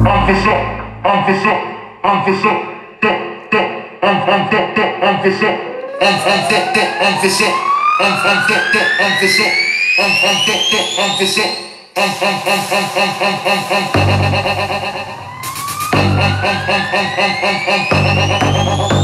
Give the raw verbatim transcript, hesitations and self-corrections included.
I'm for sure, I'm for sure, I'm for sure, go, go, I'm, I'm for sure, I'm for sure, I'm, I'm for sure, I'm for sure, I'm, I'm for sure, I'm for sure, I'm, I'm for sure, I'm for sure, I'm, I'm, I'm, I'm, I'm, I'm, I'm, I'm, I'm, I'm, I'm, I'm, I'm, I'm, I'm, I'm,